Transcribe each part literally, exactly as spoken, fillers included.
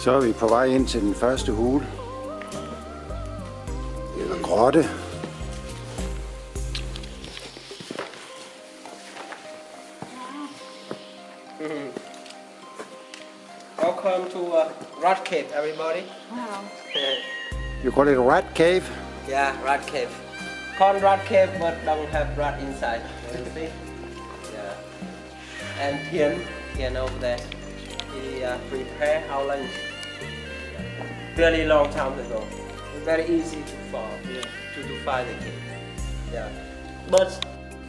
Så er vi på vej ind til den første hule. Eller grotte. Welcome to uh, Rat Cave, everybody. Wow. You call it a rat cave? Yeah, Rat Cave. Called Rat Cave, but don't have rat inside. You see? Yeah. And Tien, Tien over there, he uh, prepared our lunch. Really long time ago. Very easy to fall, yeah, to, to find the cave. Yeah. But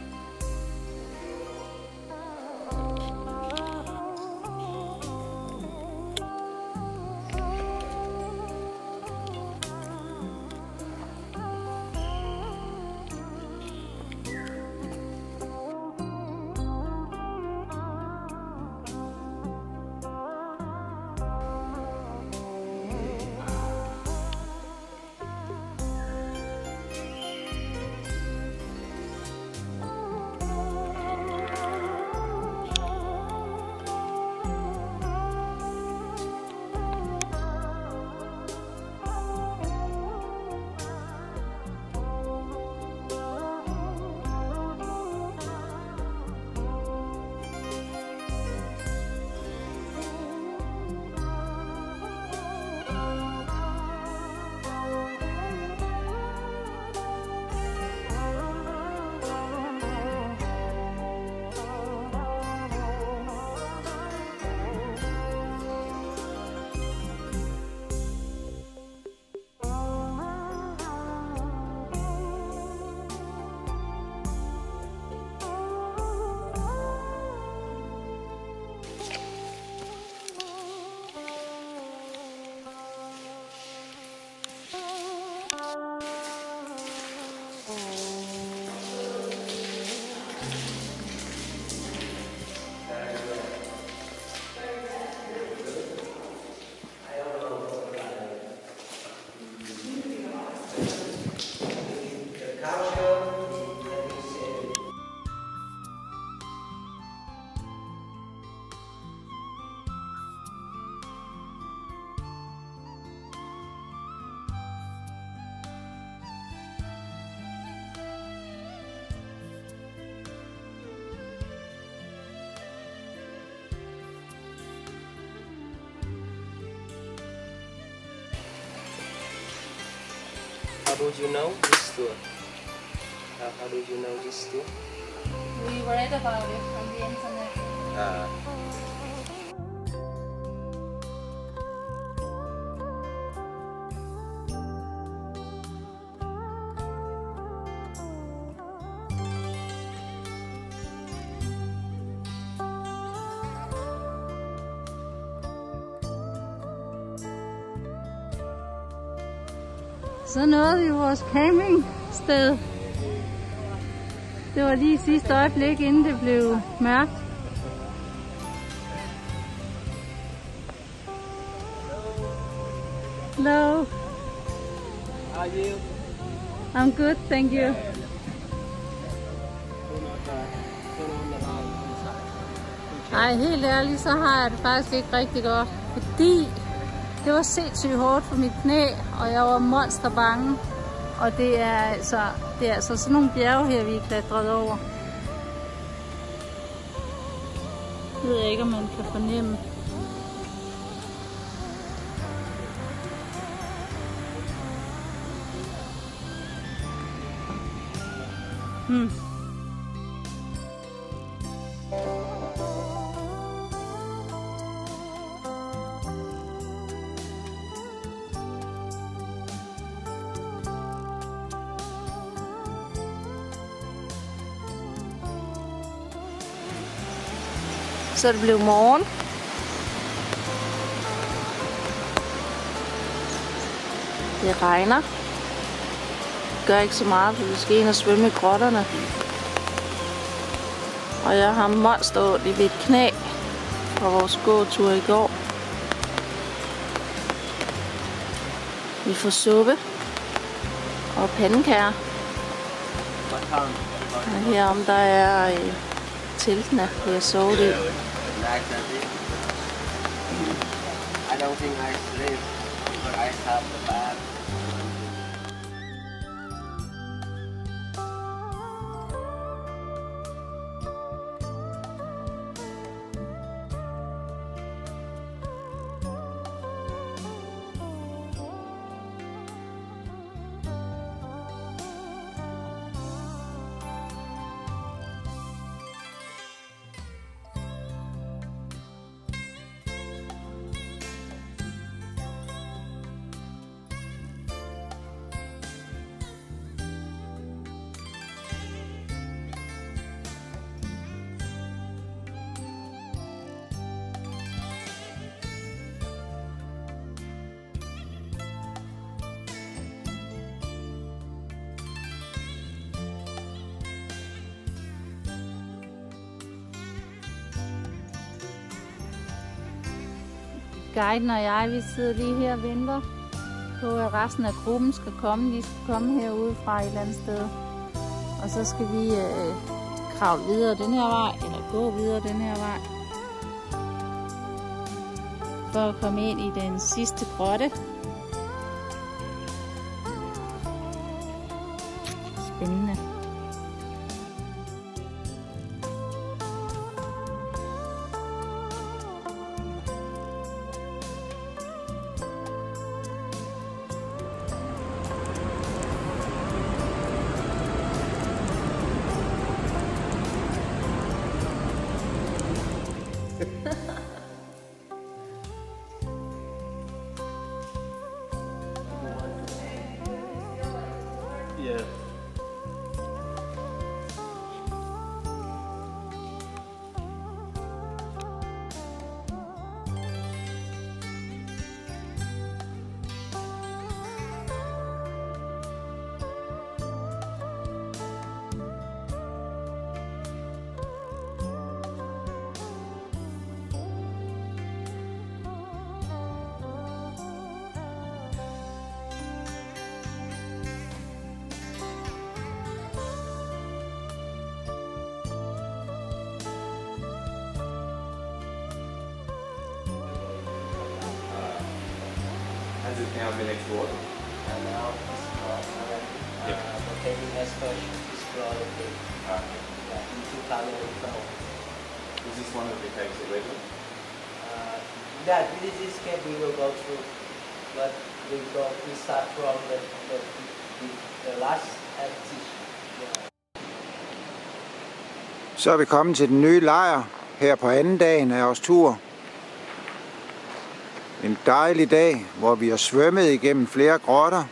how do you know this tour? How, how do you know this tour? We read about it on the internet. Uh, Så nåede vi vores campingsted. Det var lige sidste øjeblik, inden det blev mørkt. Hello. how are you? I'm good, thank you. Ej, helt ærligt, så har jeg det faktisk ikke rigtig godt. Fordi det var sindssygt hårdt for mit knæ, og jeg var monsterbange. Og det er altså, det er altså sådan nogle bjerge her, vi er klatret over. Jeg ved ikke, om man kan fornemme. Hmm. Så det blev morgen. Det regner. Det gør ikke så meget, for vi skal ind og svømme i grotterne. Og jeg har monsterondt i mit knæ fra vores gåtur i går. Vi får suppe og pandekager. Og herom der er øh, teltene, vi har sovet i. don't think I sleep, but I have the bath. Guiden og jeg, vi sidder lige her og venter på, at resten af gruppen skal komme. De skal komme herude fra et eller andet sted. Og så skal vi øh, kravle videre den her vej, eller gå videre den her vej. For at komme ind i den sidste grotte. Spændende. Yeah. Has it now been explored? And now explored. Uh, Yep. Volcanic Expert explored it Ah, uh, in two thousand twelve. is this one of the caves already? Uh, that this is cave we will go through, but we go we start from the the, the, the last empty. Yeah. Så er vi kommet til den nye lejr her på anden dagen af vores tur. En dejlig dag, hvor vi har svømmet igennem flere grotter.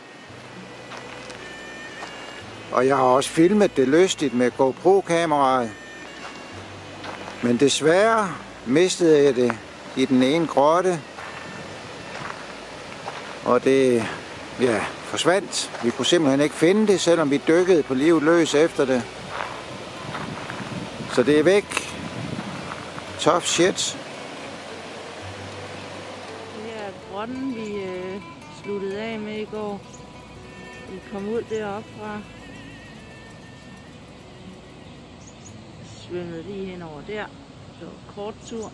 Og jeg har også filmet det lystigt med GoPro-kameraet. Men desværre mistede jeg det i den ene grotte. Og det ja, forsvandt. Vi kunne simpelthen ikke finde det, selvom vi dykkede på livet løs efter det. Så det er væk. Tough shit. Det er grotten, vi øh, sluttede af med i går. Vi kom ud deroppe fra. Svømmede lige hen over der. Det var en kort tur.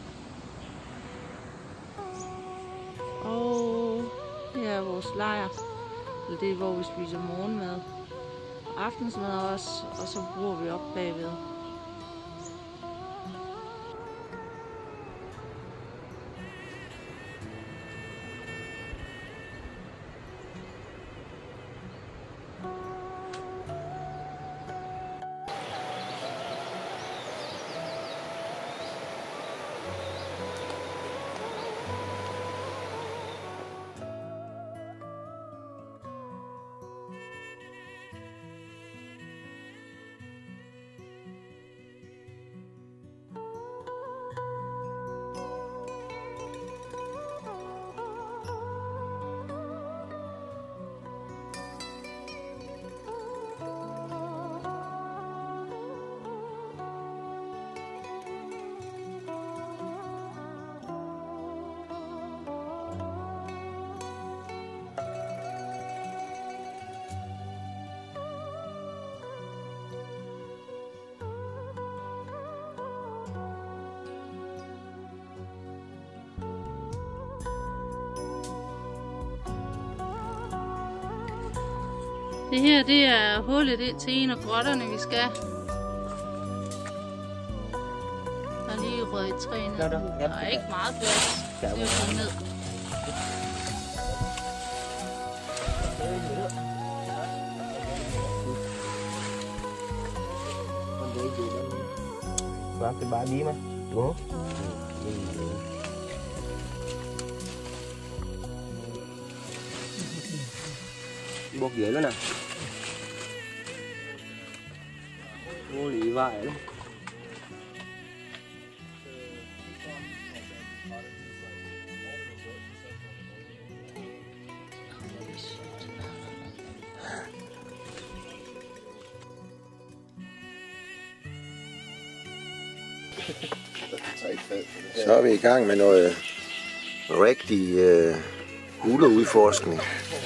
Og her er vores lejr. Det er, hvor vi spiser morgenmad. Aftensmad også, og så bruger vi op bagved. Det her, det er hullet ind til en af grotterne, vi skal. Der er lige røget et træ ned. Der er ikke meget plads. Det er jo ned. Và cái bãi bí mà đúng không? Bột ghế luôn nè. Vô lý vải luôn. Så er vi i gang med noget rigtig øh, huleudforskning.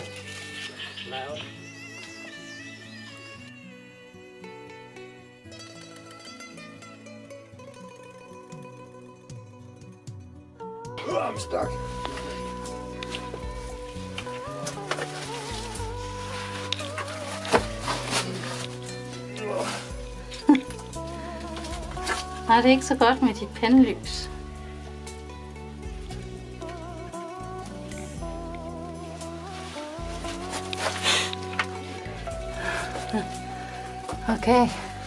I'm stuck. Nej, det er ikke så godt med dit pandelys. Okay.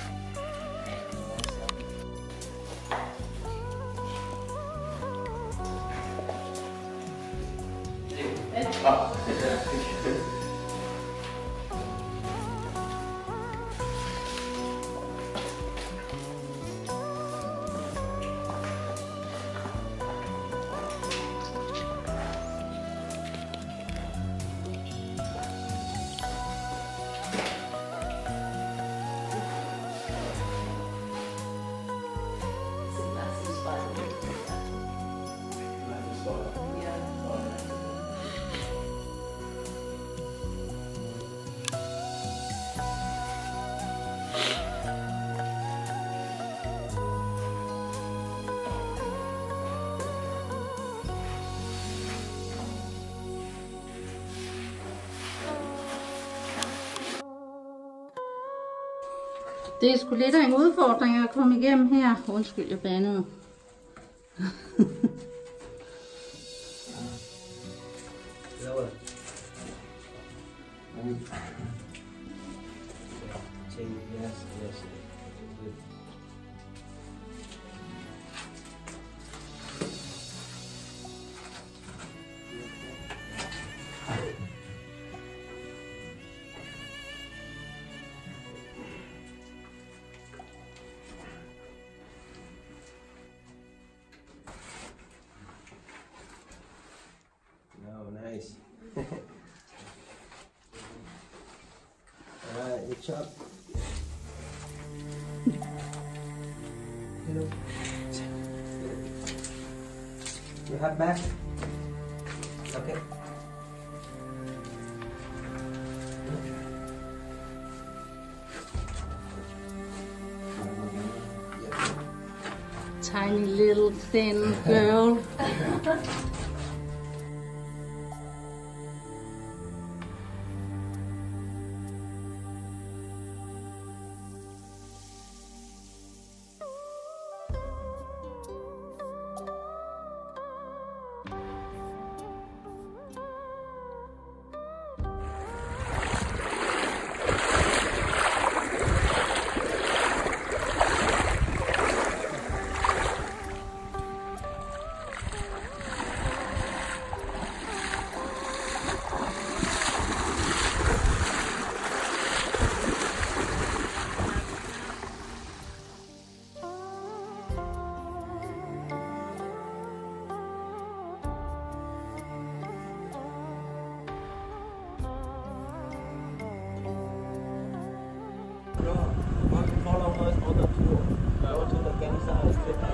Det er sgu lidt af en udfordring at komme igennem her. Undskyld, jeg bandede. Nice. Alright, good job. Hello. You have back? Okay. Tiny little thin girl. Follow us on the tour. Go to the campsite.